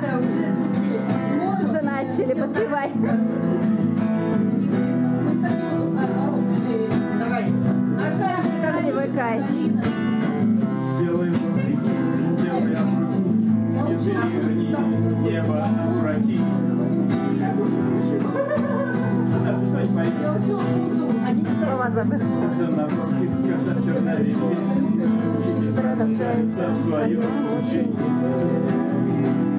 Уже начали подпевать. Привыкай. Делаем вопреки, делаем не переверни небо на дураки. Слова забыл. Когда на русских, когда в черновике, в своем учении.